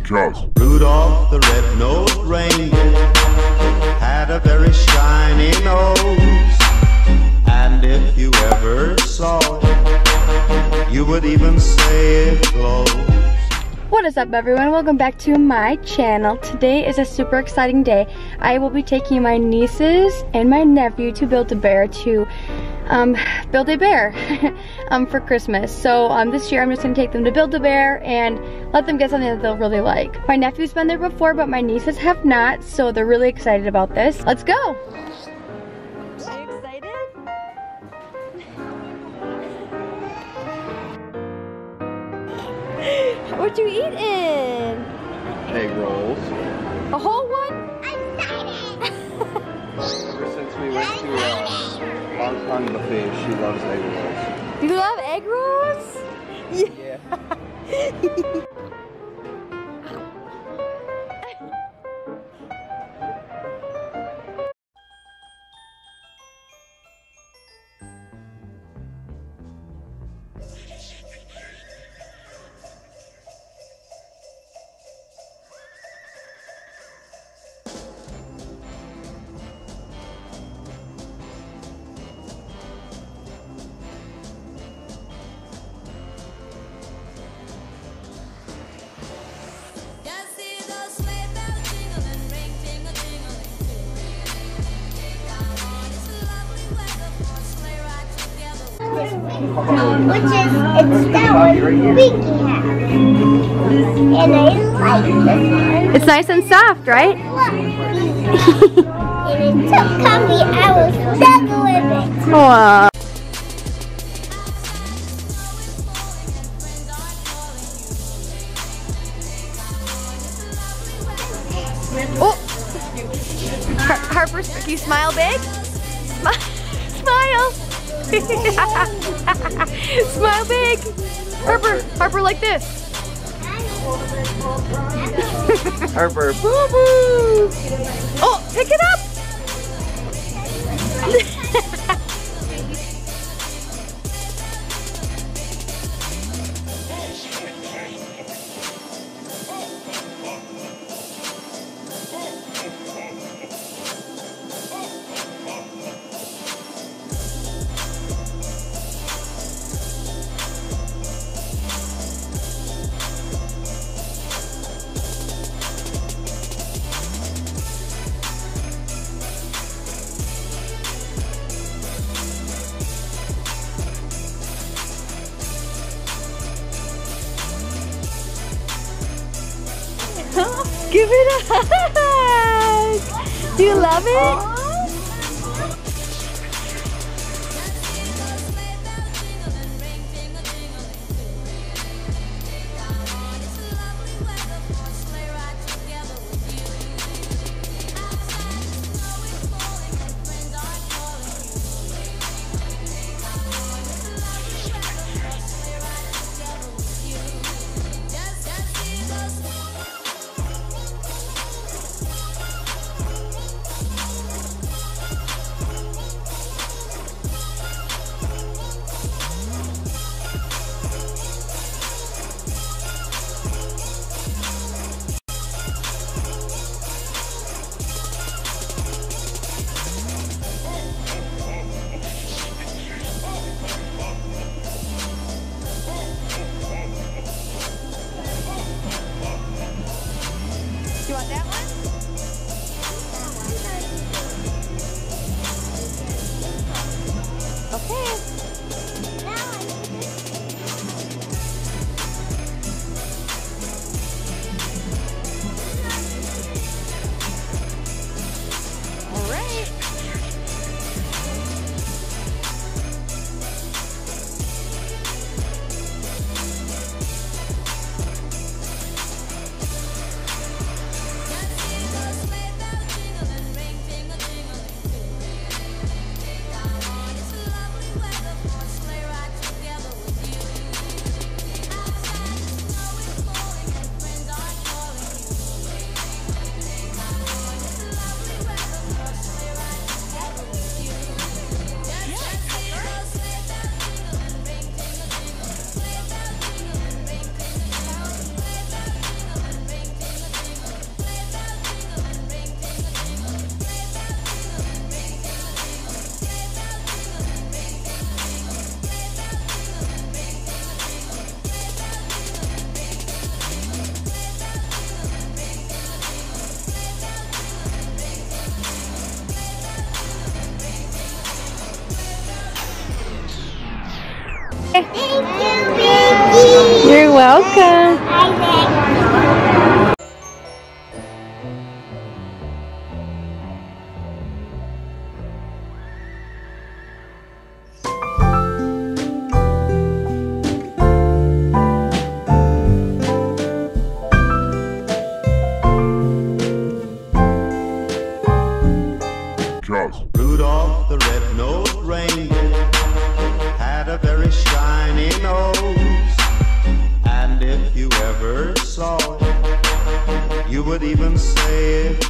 because Rudolph the red-nosed reindeer had a very shiny nose, and if you ever saw it, you would even say it glows. What is up, everyone? Welcome back to my channel. Today is a super exciting day. I will be taking my nieces and my nephew to Build-A-Bear to build a bear for Christmas. So this year I'm just gonna take them to Build-A-Bear and let them get something that they'll really like. My nephew's been there before, but my nieces have not, so they're really excited about this. Let's go! Are you excited? What you eating? Egg rolls. A whole one? Ever since we went to Hong Kong buffet, she loves egg rolls. You love egg rolls? Yeah. Which is, it's that one Pinky has. And I like this one. It's nice and soft, right? Look. And it's so comfy, I will snuggle with it. Aww. Oh! Harper, can you smile big? Smile! Smile big! Harper like this! Harper. Boo boo! Oh, pick it up! Give it a hug! Do you love it? You want that one? Okay. All right. Thank you, Vicky. You're welcome. Rudolph the red-nosed reindeer had a very shiny nose, and if you ever saw it, you would even say it